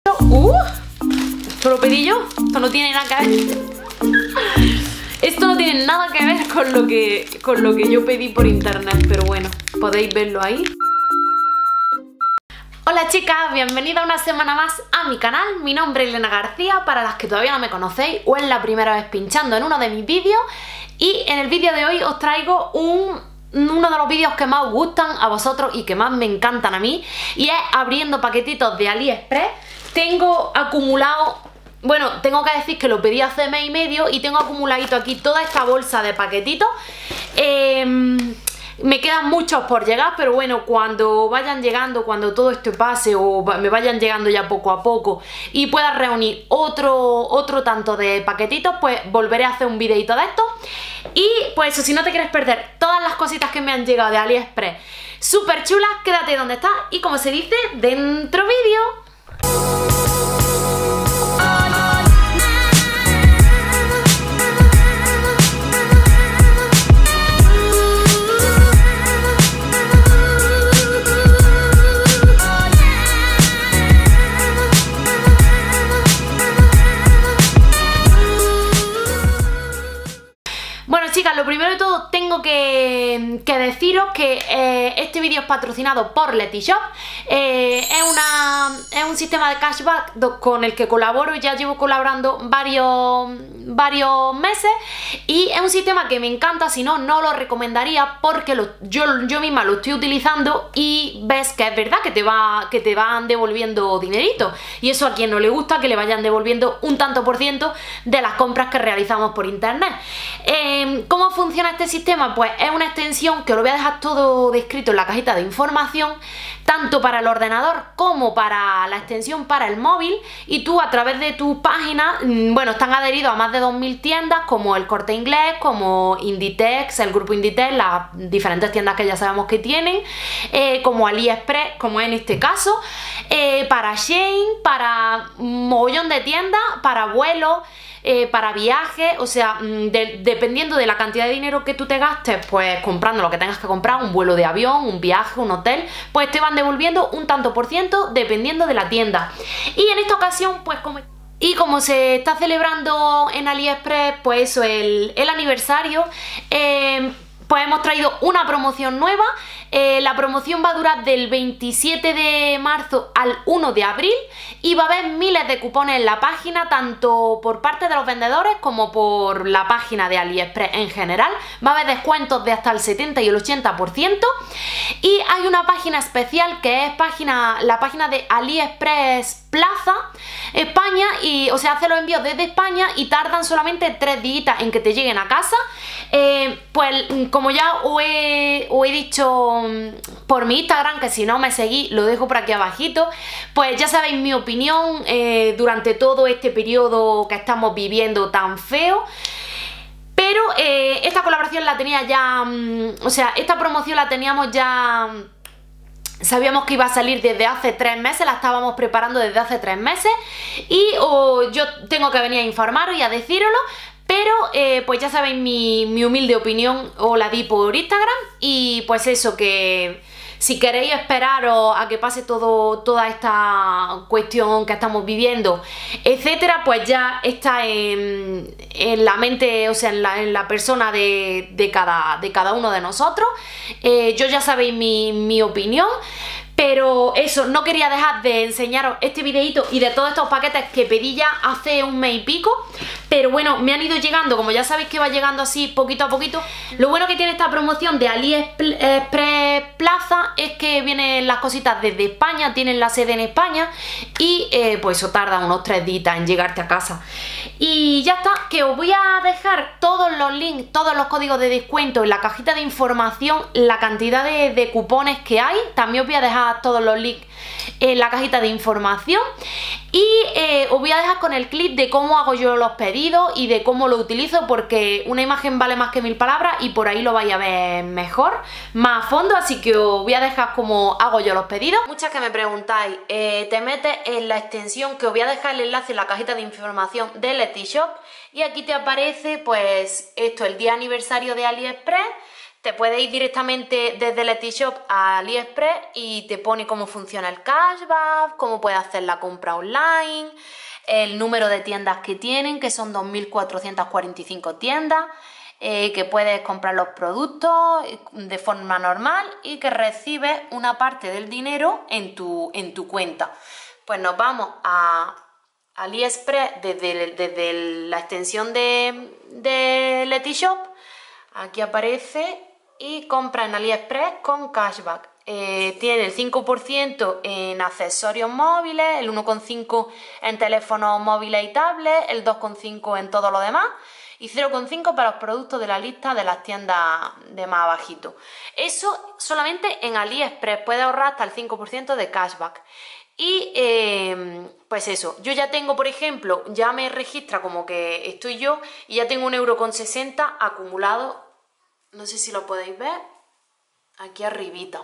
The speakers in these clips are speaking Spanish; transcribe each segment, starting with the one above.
Esto lo pedí yo. Esto no tiene nada que ver. Esto no tiene nada que ver con lo que yo pedí por internet, pero bueno, podéis verlo ahí. Hola chicas, bienvenida una semana más a mi canal. Mi nombre es Elena García, para las que todavía no me conocéis o es la primera vez pinchando en uno de mis vídeos. Y en el vídeo de hoy os traigo uno de los vídeos que más os gustan a vosotros y que más me encantan a mí, y es abriendo paquetitos de AliExpress. Tengo acumulado, bueno, tengo que decir que lo pedí hace mes y medio y tengo acumuladito aquí toda esta bolsa de paquetitos. Me quedan muchos por llegar, pero bueno, cuando vayan llegando, cuando todo esto pase o me vayan llegando ya poco a poco y pueda reunir otro tanto de paquetitos, pues volveré a hacer un videito de esto. Y pues eso, si no te quieres perder todas las cositas que me han llegado de AliExpress súper chulas, quédate donde estás y, como se dice, dentro vídeo. Bueno chicas, lo primero de todo tengo que deciros que este vídeo es patrocinado por Letishop. Es un sistema de cashback con el que colaboro, ya llevo colaborando varios meses, y es un sistema que me encanta. Si no, no lo recomendaría, porque yo misma lo estoy utilizando y ves que es verdad que te van devolviendo dinerito, y eso a quien no le gusta, que le vayan devolviendo un tanto por ciento de las compras que realizamos por internet. ¿Cómo funciona este sistema? Pues es una extensión que os lo voy a dejar todo descrito en la cajita de información, tanto para el ordenador como para la extensión para el móvil, y tú a través de tu página, bueno, están adheridos a más de 2000 tiendas, como el Corte Inglés, como Inditex, el grupo Inditex, las diferentes tiendas que ya sabemos que tienen, como AliExpress, como en este caso, para Shein, para un mogollón de tiendas, para vuelos, para viajes. O sea, dependiendo de la cantidad de dinero que tú te gastes, pues comprando lo que tengas que comprar, un vuelo de avión, un viaje, un hotel, pues te van devolviendo un tanto por ciento dependiendo de la tienda. Y en esta ocasión, pues como se está celebrando en AliExpress, pues eso, el aniversario, pues hemos traído una promoción nueva. La promoción va a durar del 27 de marzo al 1 de abril y va a haber miles de cupones en la página, tanto por parte de los vendedores como por la página de AliExpress en general. Va a haber descuentos de hasta el 70 y el 80%, y hay una página especial que es la página de AliExpress Plaza España, y o sea, hace los envíos desde España y tardan solamente 3 días en que te lleguen a casa. Pues como ya os he dicho por mi Instagram, que si no me seguís lo dejo por aquí abajito, pues ya sabéis mi opinión durante todo este periodo que estamos viviendo tan feo. Pero esta colaboración la tenía ya, o sea, esta promoción la teníamos ya. Sabíamos que iba a salir desde hace 3 meses, la estábamos preparando desde hace 3 meses, y yo tengo que venir a informaros y a decíroslo. Pero pues ya sabéis mi humilde opinión, os la di por Instagram, y pues eso, que si queréis esperaros a que pase toda esta cuestión que estamos viviendo, etcétera, pues ya está en la mente, o sea, en la persona de cada uno de nosotros. Yo ya sabéis mi opinión. Pero eso, no quería dejar de enseñaros este videito y de todos estos paquetes que pedí ya hace un mes y pico. Pero bueno, me han ido llegando, como ya sabéis que va llegando así poquito a poquito. Lo bueno que tiene esta promoción de AliExpress Plaza es que vienen las cositas desde España, tienen la sede en España, y pues eso tarda unos 3 días en llegarte a casa. Y ya está, que os voy a dejar todos los links, todos los códigos de descuento en la cajita de información, la cantidad de cupones que hay. También os voy a dejar todos los links en la cajita de información, y os voy a dejar con el clip de cómo hago yo los pedidos y de cómo lo utilizo, porque una imagen vale más que 1000 palabras y por ahí lo vais a ver mejor, más a fondo. Así que os voy a dejar cómo hago yo los pedidos. Muchas que me preguntáis, te metes en la extensión, que os voy a dejar el enlace en la cajita de información de Letishop, y aquí te aparece pues esto, el día aniversario de AliExpress. Te puedes ir directamente desde Letishop a AliExpress y te pone cómo funciona el cashback, cómo puedes hacer la compra online, el número de tiendas que tienen, que son 2.445 tiendas, que puedes comprar los productos de forma normal y que recibes una parte del dinero en tu cuenta. Pues nos vamos a AliExpress desde la extensión de Letishop. Aquí aparece y compra en AliExpress con cashback. Tiene el 5% en accesorios móviles, el 1,5% en teléfonos móviles y tablets, el 2,5% en todo lo demás y 0,5% para los productos de la lista de las tiendas de más abajito. Eso solamente en AliExpress, puede ahorrar hasta el 5% de cashback. Y pues eso, yo ya tengo, por ejemplo, ya me registra como que estoy yo y ya tengo 1,60 € acumulado. No sé si lo podéis ver, aquí arribita.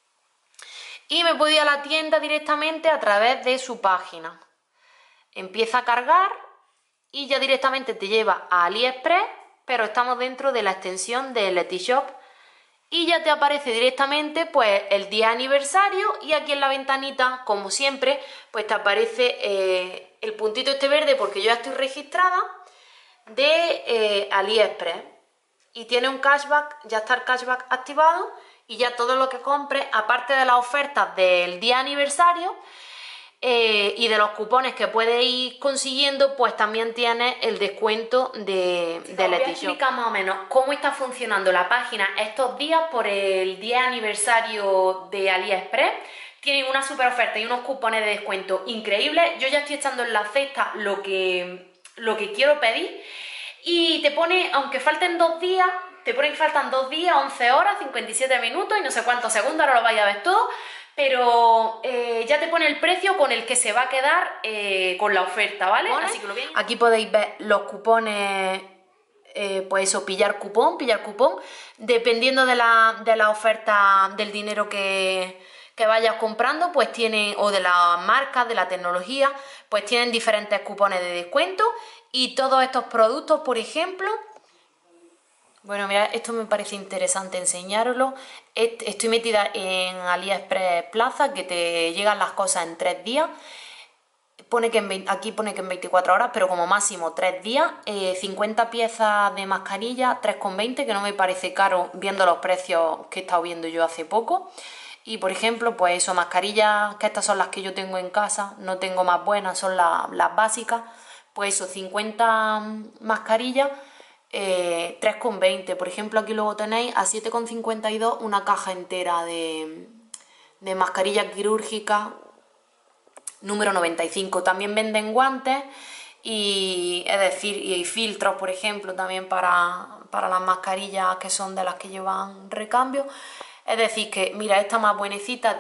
Y me puedo ir a la tienda directamente a través de su página. Empieza a cargar y ya directamente te lleva a AliExpress, pero estamos dentro de la extensión de Letishop. Y ya te aparece directamente pues el día aniversario y aquí en la ventanita, como siempre, pues te aparece el puntito este verde porque yo ya estoy registrada de AliExpress. Y tiene un cashback, ya está el cashback activado y ya todo lo que compres, aparte de las ofertas del día aniversario y de los cupones que puedes ir consiguiendo, pues también tienes el descuento de Letishop. Voy a explicar más o menos cómo está funcionando la página estos días por el día aniversario de AliExpress. Tienen una super oferta y unos cupones de descuento increíbles. Yo ya estoy echando en la cesta lo que quiero pedir. Y te pone, aunque falten 2 días, te pone que faltan 2 días, 11 horas, 57 minutos y no sé cuántos segundos, ahora lo vais a ver todo, pero ya te pone el precio con el que se va a quedar con la oferta, ¿vale? Así que aquí podéis ver los cupones, pues eso, pillar cupón, dependiendo de la oferta del dinero que vayas comprando, pues tienen, o de las marcas, de la tecnología, pues tienen diferentes cupones de descuento. Y todos estos productos, por ejemplo, bueno, mira, esto me parece interesante enseñaroslo. Estoy metida en AliExpress Plaza, que te llegan las cosas en 3 días. Aquí pone que en 24 horas, pero como máximo 3 días. 50 piezas de mascarilla, 3,20, que no me parece caro viendo los precios que he estado viendo yo hace poco. Y por ejemplo, pues eso, mascarillas, que estas son las que yo tengo en casa, no tengo más buenas, son las básicas. Pues eso, 50 mascarillas, 3,20. Por ejemplo, aquí luego tenéis a 7,52 una caja entera de mascarillas quirúrgicas número 95. También venden guantes y, es decir, y filtros, por ejemplo, también para las mascarillas que son de las que llevan recambio. Es decir que, mira, esta más buenecita,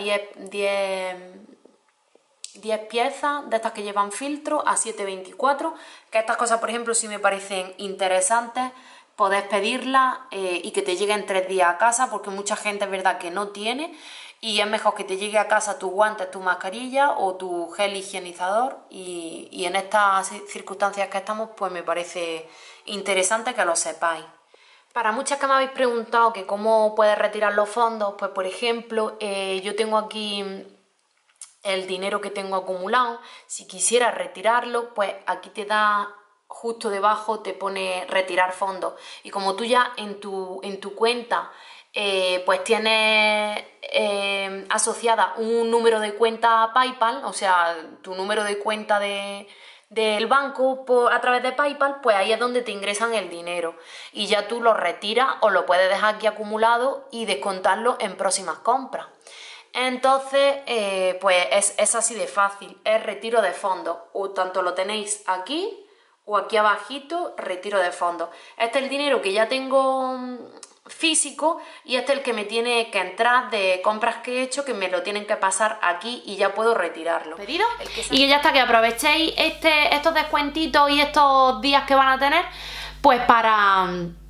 10 piezas de estas que llevan filtro a 7,24, que estas cosas, por ejemplo, si me parecen interesantes, podés pedirlas y que te lleguen 3 días a casa, porque mucha gente es verdad que no tiene y es mejor que te llegue a casa tus guantes, tu mascarilla o tu gel higienizador y en estas circunstancias que estamos, pues me parece interesante que lo sepáis. Para muchas que me habéis preguntado que cómo puedes retirar los fondos, pues por ejemplo, yo tengo aquí el dinero que tengo acumulado. Si quisieras retirarlo, pues aquí te da, justo debajo te pone retirar fondos. Y como tú ya en tu cuenta pues tienes asociada un número de cuenta PayPal, o sea, tu número de cuenta del banco a través de PayPal, pues ahí es donde te ingresan el dinero y ya tú lo retiras o lo puedes dejar aquí acumulado y descontarlo en próximas compras. Entonces, pues es así de fácil, es retiro de fondos, o tanto lo tenéis aquí o aquí abajito, retiro de fondos. Este es el dinero que ya tengo físico y este es el que me tiene que entrar de compras que he hecho, que me lo tienen que pasar aquí y ya puedo retirarlo. ¿Pedido? Y que ya está, que aprovechéis estos descuentitos y estos días que van a tener, pues para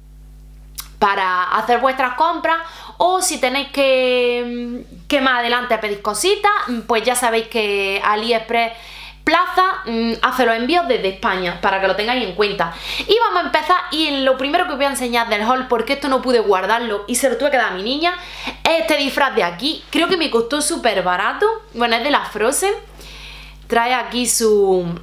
hacer vuestras compras, o si tenéis que más adelante pedís cositas, pues ya sabéis que AliExpress Plaza hace los envíos desde España, para que lo tengáis en cuenta. Y vamos a empezar, y lo primero que os voy a enseñar del haul, porque esto no pude guardarlo y se lo tuve que dar a mi niña, es este disfraz de aquí. Creo que me costó súper barato. Bueno, es de la Frozen. Trae aquí su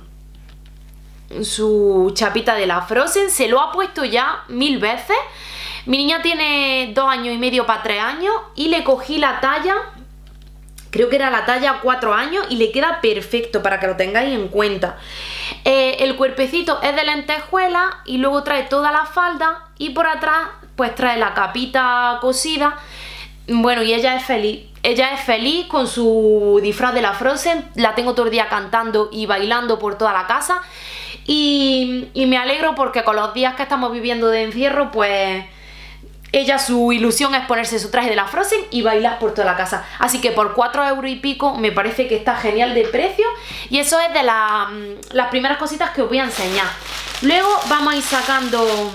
chapita de la Frozen. Se lo ha puesto ya 1000 veces. Mi niña tiene 2 años y medio para 3 años y le cogí la talla, creo que era la talla 4 años, y le queda perfecto, para que lo tengáis en cuenta. El cuerpecito es de lentejuela y luego trae toda la falda, y por atrás pues trae la capita cosida. Bueno, y ella es feliz. Ella es feliz con su disfraz de la Frozen. La tengo todo el día cantando y bailando por toda la casa. Y me alegro porque con los días que estamos viviendo de encierro, pues ella, su ilusión es ponerse su traje de la Frozen y bailar por toda la casa. Así que por 4 euros y pico me parece que está genial de precio. Y eso es de las primeras cositas que os voy a enseñar. Luego vamos a ir sacando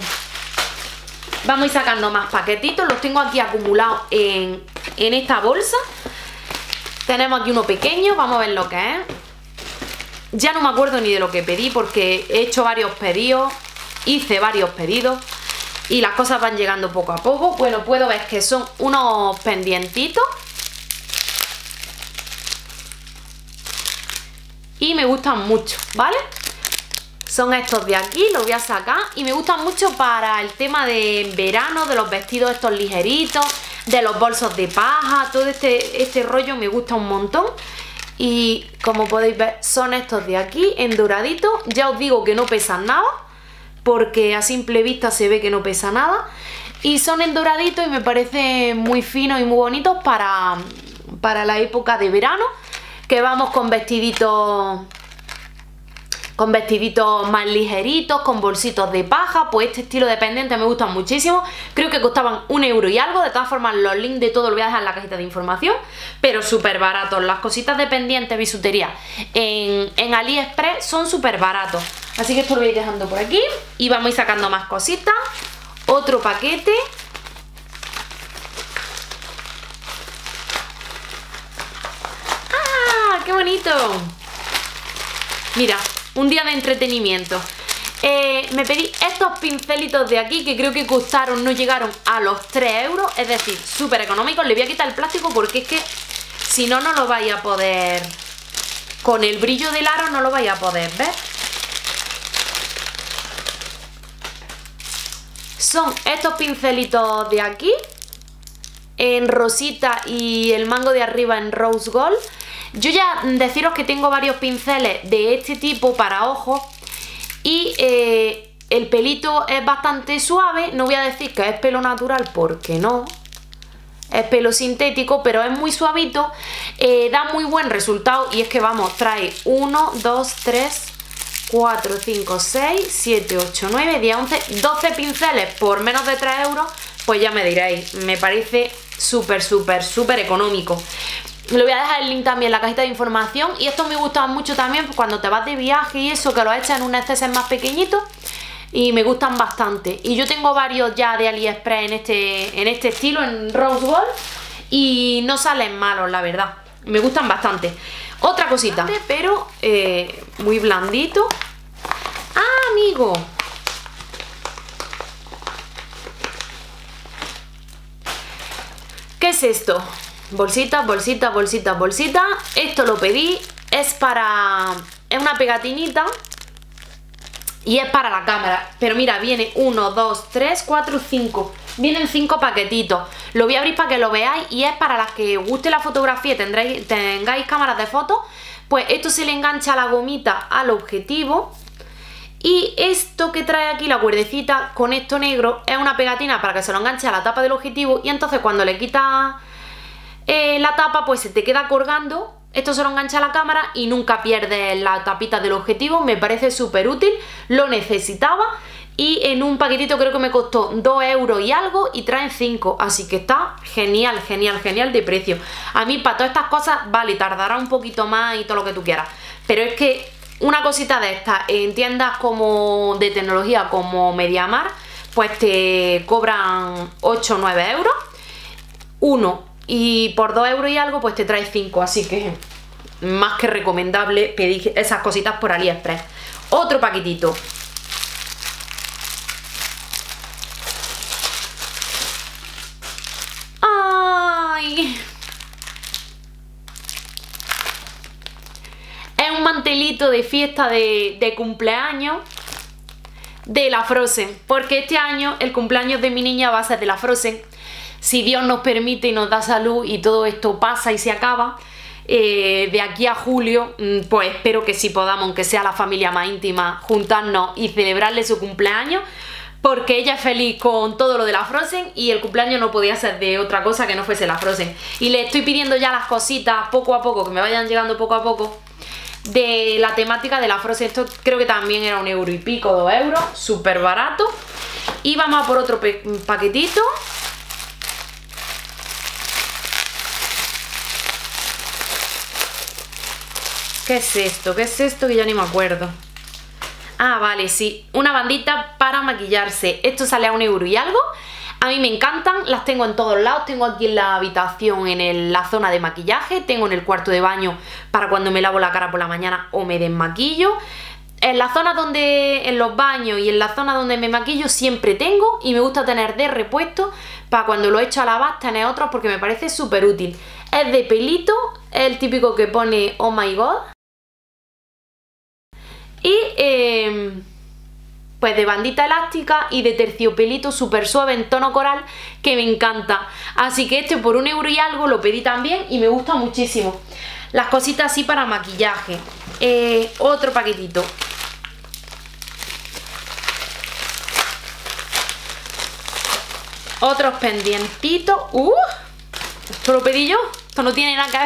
más paquetitos. Los tengo aquí acumulados en esta bolsa. Tenemos aquí uno pequeño, vamos a ver lo que es. Ya no me acuerdo ni de lo que pedí, porque he hecho varios pedidos, hice varios pedidos y las cosas van llegando poco a poco. Bueno, puedo ver que son unos pendientitos y me gustan mucho, ¿vale? Son estos de aquí, los voy a sacar, y me gustan mucho para el tema de verano, de los vestidos estos ligeritos, de los bolsos de paja. Todo este rollo me gusta un montón. Y como podéis ver, son estos de aquí en doradito. Ya os digo que no pesan nada, porque a simple vista se ve que no pesa nada. Y son en doradito y me parece muy finos y muy bonitos para la época de verano, que vamos con vestiditos más ligeritos, con bolsitos de paja. Pues este estilo de pendiente me gustan muchísimo. Creo que costaban 1 euro y algo. De todas formas, los links de todo lo voy a dejar en la cajita de información. Pero súper baratos. Las cositas de pendiente, bisutería en AliExpress son súper baratos. Así que esto lo voy a ir dejando por aquí. Y vamos a ir sacando más cositas. Otro paquete. ¡Ah! ¡Qué bonito! Mira, un día de entretenimiento. Me pedí estos pincelitos de aquí, que creo que costaron, no llegaron a los 3 euros. Es decir, súper económicos. Le voy a quitar el plástico porque es que si no, no lo vais a poder, con el brillo del aro no lo vais a poder ver. Son estos pincelitos de aquí, en rosita, y el mango de arriba en rose gold. Yo ya deciros que tengo varios pinceles de este tipo para ojos, y el pelito es bastante suave. No voy a decir que es pelo natural porque no, es pelo sintético, pero es muy suavito, da muy buen resultado. Y es que vamos, trae 1, 2, 3, 4, 5, 6, 7, 8, 9, 10, 11, 12 pinceles por menos de 3 euros. Pues ya me diréis, me parece súper, súper, súper económico. Le voy a dejar el link también en la cajita de información. Y estos me gustan mucho también cuando te vas de viaje y eso, que los echas en un exceso más pequeñito, y me gustan bastante. Y yo tengo varios ya de AliExpress en este estilo, en rose gold, y no salen malos, la verdad. Me gustan bastante. Otra cosita, pero muy blandito. ¡Ah, amigo! ¿Qué es esto? Bolsitas, bolsitas, bolsitas, bolsitas. Esto lo pedí, es una pegatinita y es para la cámara. Pero mira, viene 1, 2, 3, 4, 5. Vienen 5 paquetitos. Lo voy a abrir para que lo veáis, y es para las que os guste la fotografía y tengáis cámaras de fotos. Pues esto se le engancha la gomita al objetivo. Y esto que trae aquí, la cuerdecita con esto negro, es una pegatina para que se lo enganche a la tapa del objetivo. Y entonces cuando le quitas la tapa, pues se te queda colgando. Esto se lo engancha a la cámara y nunca pierdes la tapita del objetivo. Me parece súper útil, lo necesitaba. Y en un paquetito creo que me costó 2 euros y algo, y traen 5. Así que está genial, genial, genial de precio. A mí para todas estas cosas, vale, tardará un poquito más y todo lo que tú quieras, pero es que una cosita de estas en tiendas como de tecnología como MediaMarkt, pues te cobran 8 o 9 euros uno, y por 2 euros y algo pues te trae 5. Así que más que recomendable pedir esas cositas por AliExpress. Otro paquetito. ¡Ay! Es un mantelito de fiesta de cumpleaños de la Frozen, porque este año el cumpleaños de mi niña va a ser de la Frozen. Si Dios nos permite y nos da salud y todo esto pasa y se acaba, de aquí a julio, pues espero que sí podamos, aunque sea la familia más íntima, juntarnos y celebrarle su cumpleaños, porque ella es feliz con todo lo de la Frozen y el cumpleaños no podía ser de otra cosa que no fuese la Frozen. Y le estoy pidiendo ya las cositas poco a poco, que me vayan llegando poco a poco, de la temática de la Frozen. Esto creo que también era 1 euro y pico, 2 euros, súper barato. Y vamos a por otro paquetito. ¿Qué es esto? ¿Qué es esto? Que ya ni me acuerdo. Ah, vale, sí. Una bandita para maquillarse. Esto sale a 1 euro y algo. A mí me encantan. Las tengo en todos lados. Tengo aquí en la habitación, en la zona de maquillaje. Tengo en el cuarto de baño para cuando me lavo la cara por la mañana o me desmaquillo. En la zona donde, en los baños y en la zona donde me maquillo siempre tengo. Y me gusta tener de repuesto para cuando lo echo a lavar tener otros, porque me parece súper útil. Es de pelito. Es el típico que pone oh my god. Y pues de bandita elástica y de terciopelito súper suave en tono coral, que me encanta. Así que este por 1 euro y algo lo pedí también y me gusta muchísimo. Las cositas así para maquillaje. Otro paquetito. Otros pendientitos. Esto lo pedí yo. Esto no tiene nada que ver.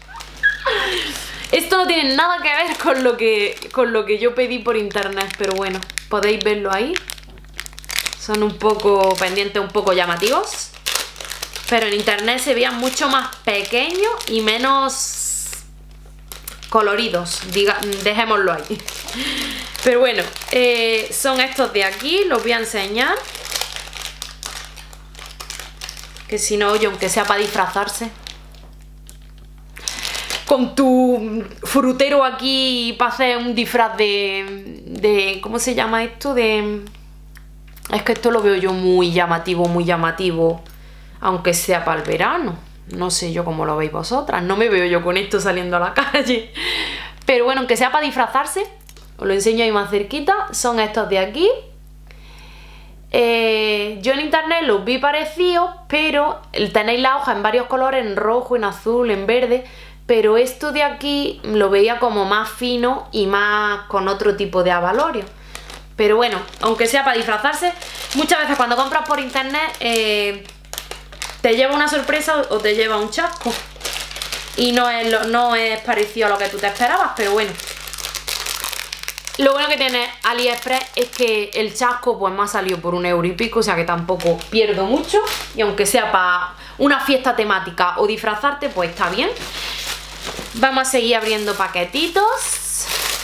Esto no tiene nada que ver con lo que yo pedí por internet, pero bueno, podéis verlo ahí. Son un poco pendientes, un poco llamativos, pero en internet se veían mucho más pequeños y menos coloridos, dejémoslo ahí. Pero bueno, son estos de aquí, los voy a enseñar. Que si no, oye, aunque sea para disfrazarse. Con tu frutero aquí para hacer un disfraz de ¿cómo se llama esto? Es que esto lo veo yo muy llamativo, aunque sea para el verano. No sé yo cómo lo veis vosotras, no me veo yo con esto saliendo a la calle. Pero bueno, aunque sea para disfrazarse, os lo enseño ahí más cerquita, son estos de aquí. Yo en internet los vi parecidos, pero tenéis la hoja en varios colores, en rojo, en azul, en verde. Pero esto de aquí lo veía como más fino y más con otro tipo de avalorio. Pero bueno, aunque sea para disfrazarse, muchas veces cuando compras por internet te lleva una sorpresa o te lleva un chasco. Y no es parecido a lo que tú te esperabas, pero bueno. Lo bueno que tiene AliExpress es que el chasco pues me ha salido por 1 euro y pico, o sea que tampoco pierdo mucho. Y aunque sea para una fiesta temática o disfrazarte, pues está bien. Vamos a seguir abriendo paquetitos.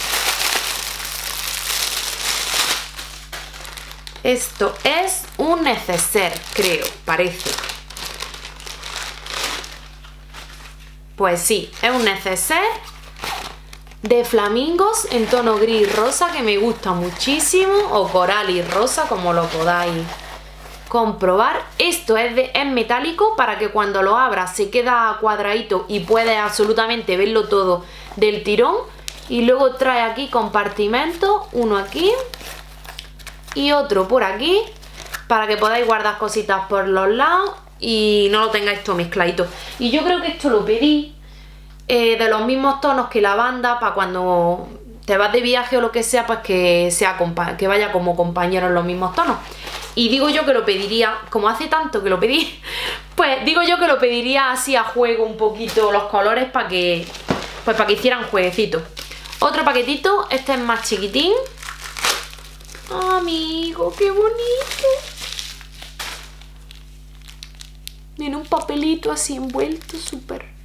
Esto es un neceser, creo, parece. Pues sí, es un neceser de flamingos en tono gris rosa, que me gusta muchísimo, o coral y rosa, como lo podáis comprobar. Esto es metálico, para que cuando lo abras se queda cuadradito y puedes absolutamente verlo todo del tirón. Y luego trae aquí compartimentos, uno aquí y otro por aquí, para que podáis guardar cositas por los lados y no lo tengáis todo mezcladito. Y yo creo que esto lo pedí de los mismos tonos que la banda, para cuando te vas de viaje o lo que sea, pues que vaya como compañero en los mismos tonos. Y digo yo que lo pediría, como hace tanto que lo pedí, pues digo yo que lo pediría así a juego un poquito los colores, para que hicieran jueguecito. Otro paquetito, este es más chiquitín. Amigo, qué bonito. Tiene un papelito así envuelto, súper.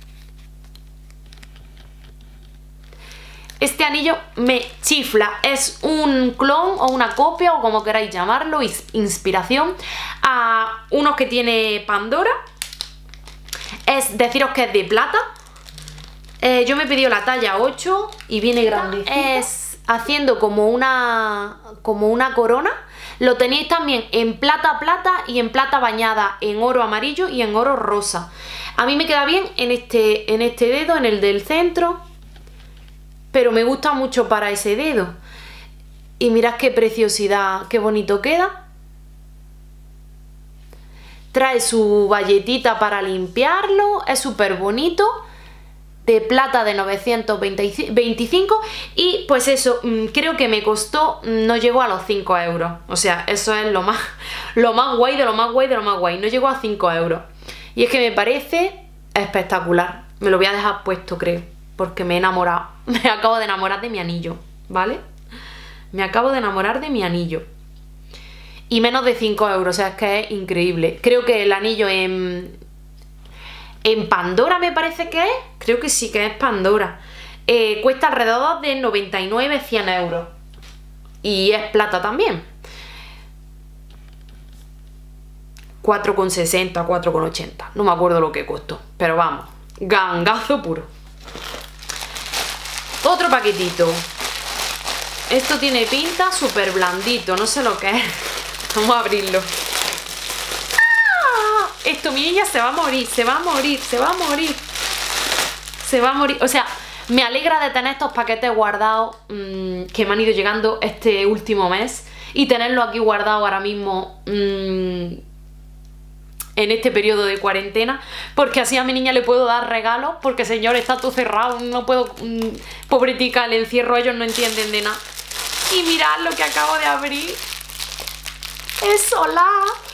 Este anillo me chifla, es un clon o una copia o como queráis llamarlo, inspiración a unos que tiene Pandora. Deciros que es de plata, Yo me he pedido la talla 8 y viene grande. Es haciendo como una corona. Lo tenéis también en plata y en plata bañada en oro amarillo y en oro rosa. A mí me queda bien en este dedo, en el del centro, pero me gusta mucho para ese dedo. Y mirad qué preciosidad, qué bonito queda. Trae su bayetita para limpiarlo, es súper bonito. De plata de 925 y pues eso, creo que me costó, no llegó a los 5 euros. O sea, eso es lo más guay de lo más guay de lo más guay. No llegó a 5 euros. Y es que me parece espectacular. Me lo voy a dejar puesto, creo, porque me he enamorado. Me acabo de enamorar de mi anillo, ¿vale? Me acabo de enamorar de mi anillo. Y menos de 5 euros, o sea, es que es increíble. Creo que el anillo en Pandora me parece que es. Creo que sí que es Pandora. Cuesta alrededor de 99-100 euros. Y es plata también. 4,60, 4,80. No me acuerdo lo que costó. Pero vamos, gangazo puro. Otro paquetito. Esto tiene pinta súper blandito. No sé lo que es. Vamos a abrirlo. Esto, mi niña, se va a morir, se va a morir, se va a morir. Se va a morir. O sea, me alegra de tener estos paquetes guardados que me han ido llegando este último mes y tenerlos aquí guardados ahora mismo en este periodo de cuarentena, porque así a mi niña le puedo dar regalos, porque señor, está todo cerrado, no puedo, pobretica, el encierro, ellos no entienden de nada. Y mirad lo que acabo de abrir. Es Solar.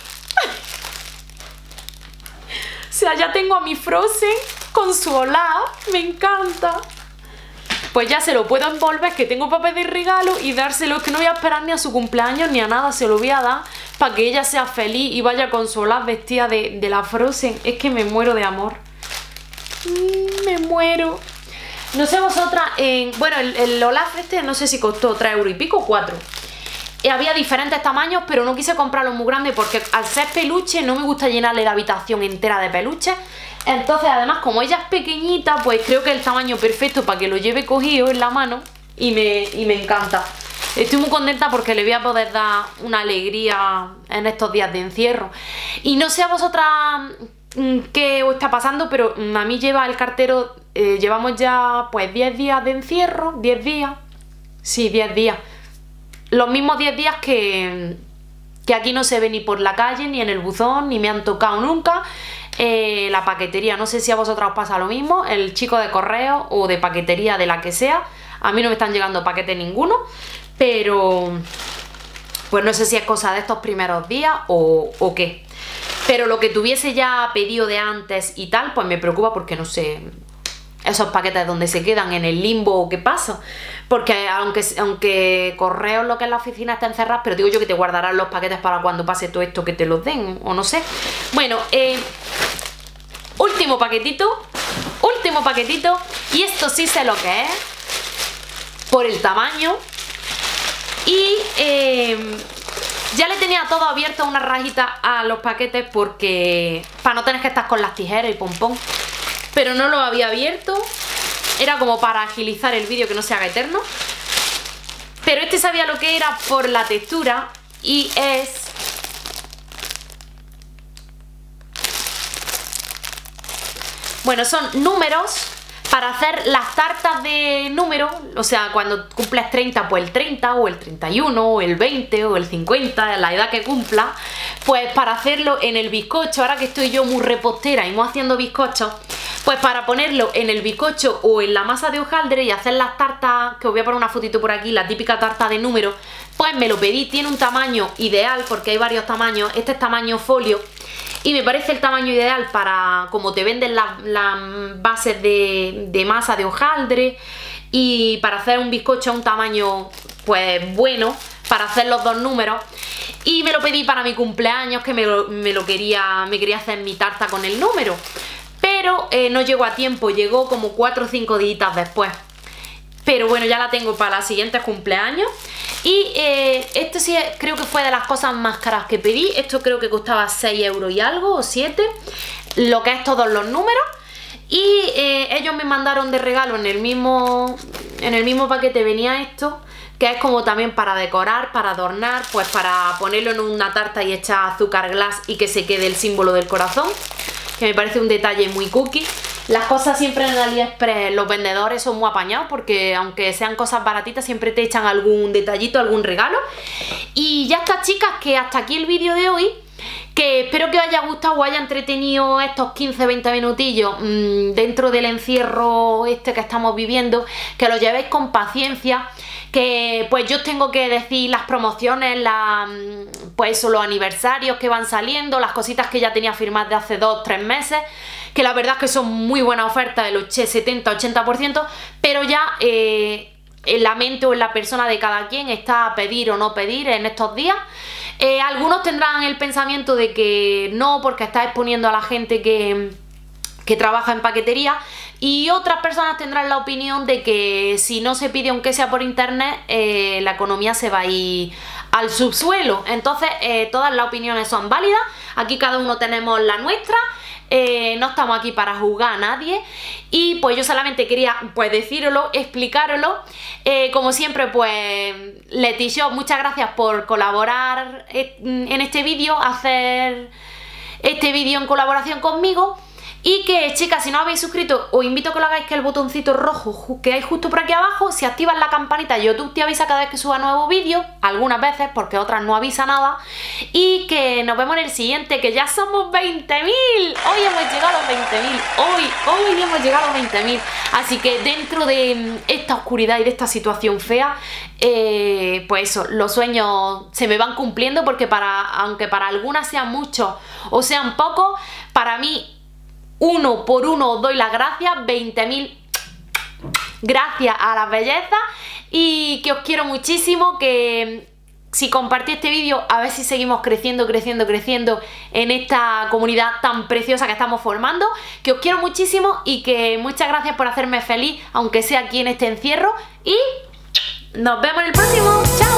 O sea, ya tengo a mi Frozen con su Olaf, me encanta. Pues ya se lo puedo envolver, que tengo papel de regalo, y dárselo, que no voy a esperar ni a su cumpleaños ni a nada, se lo voy a dar para que ella sea feliz y vaya con su Olaf vestida de la Frozen. Es que me muero de amor. Me muero. No sé vosotras, bueno, el Olaf este no sé si costó 3 euros y pico o 4. Había diferentes tamaños, pero no quise comprarlo muy grande porque al ser peluche no me gusta llenarle la habitación entera de peluches. Entonces, además, como ella es pequeñita, pues creo que es el tamaño perfecto para que lo lleve cogido en la mano y me encanta. Estoy muy contenta porque le voy a poder dar una alegría en estos días de encierro. Y no sé a vosotras qué os está pasando, pero a mí lleva el cartero, llevamos ya pues 10 días de encierro, 10 días, sí, 10 días. Los mismos 10 días que aquí no se ve ni por la calle, ni en el buzón, ni me han tocado nunca la paquetería. No sé si a vosotros os pasa lo mismo, el chico de correo o de paquetería, de la que sea. A mí no me están llegando paquetes ninguno, pero pues no sé si es cosa de estos primeros días o qué. Pero lo que tuviese ya pedido de antes y tal, pues me preocupa porque no sé esos paquetes donde se quedan, en el limbo o qué pasa. Porque aunque correos, lo que es la oficina, está encerrado, pero digo yo que te guardarán los paquetes para cuando pase todo esto que te los den, o no sé. Bueno, último paquetito, y esto sí sé lo que es, por el tamaño. Y ya le tenía todo abierto, una rajita a los paquetes, porque para no tener que estar con las tijeras y pompón. Pero no lo había abierto. Era como para agilizar el vídeo, que no se haga eterno. Pero este sabía lo que era por la textura. Y es... bueno, son números para hacer las tartas de número. O sea, cuando cumples 30, pues el 30, o el 31, o el 20, o el 50, la edad que cumpla. Pues para hacerlo en el bizcocho, ahora que estoy yo muy repostera y muy haciendo bizcochos, pues para ponerlo en el bizcocho o en la masa de hojaldre y hacer las tartas, que os voy a poner una fotito por aquí, la típica tarta de número, pues me lo pedí. Tiene un tamaño ideal porque hay varios tamaños. Este es tamaño folio y me parece el tamaño ideal para como te venden las bases de masa de hojaldre, y para hacer un bizcocho a un tamaño pues bueno para hacer los dos números. Y me lo pedí para mi cumpleaños, que me quería hacer mi tarta con el número. Pero no llegó a tiempo, llegó como 4 o 5 días después. Pero bueno, ya la tengo para los siguientes cumpleaños. Y esto sí creo que fue de las cosas más caras que pedí. Esto creo que costaba 6 euros y algo, o 7. Lo que es todos los números. Y ellos me mandaron de regalo en el mismo paquete venía esto, que es como también para decorar, para adornar, pues para ponerlo en una tarta y echar azúcar glass y que se quede el símbolo del corazón, que me parece un detalle muy cookie. Las cosas siempre en AliExpress, los vendedores son muy apañados porque aunque sean cosas baratitas siempre te echan algún detallito, algún regalo. Y ya está, chicas, que hasta aquí el vídeo de hoy, que espero que os haya gustado o haya entretenido estos 15-20 minutillos dentro del encierro este que estamos viviendo, que lo llevéis con paciencia, que pues yo os tengo que decir las promociones, pues eso, los aniversarios que van saliendo, las cositas que ya tenía firmadas de hace 2-3 meses, que la verdad es que son muy buenas ofertas, del 70-80%, pero ya en la mente o en la persona de cada quien está a pedir o no pedir en estos días. Algunos tendrán el pensamiento de que no, porque está exponiendo a la gente que trabaja en paquetería, y otras personas tendrán la opinión de que si no se pide aunque sea por internet, la economía se va a ir al subsuelo. Entonces todas las opiniones son válidas, aquí cada uno tenemos la nuestra. No estamos aquí para juzgar a nadie, y pues yo solamente quería pues decíroslo, explicároslo. Como siempre, pues Leti Shop, muchas gracias por colaborar en este vídeo, hacer este vídeo en colaboración conmigo. Y que, chicas, si no habéis suscrito, os invito a que lo hagáis, que el botoncito rojo que hay justo por aquí abajo, si activas la campanita, YouTube te avisa cada vez que suba nuevo vídeo, algunas veces, porque otras no avisa nada. Y que nos vemos en el siguiente, que ya somos 20.000. Hoy hemos llegado a los 20.000. Hoy hemos llegado a los 20.000. Así que dentro de esta oscuridad y de esta situación fea, pues eso, los sueños se me van cumpliendo, porque aunque para algunas sean muchos o sean pocos, para mí uno por uno os doy las gracias. 20.000 gracias a las bellezas, y que os quiero muchísimo, que si compartís este vídeo, a ver si seguimos creciendo en esta comunidad tan preciosa que estamos formando, que os quiero muchísimo y que muchas gracias por hacerme feliz, aunque sea aquí en este encierro, y nos vemos en el próximo. ¡Chao!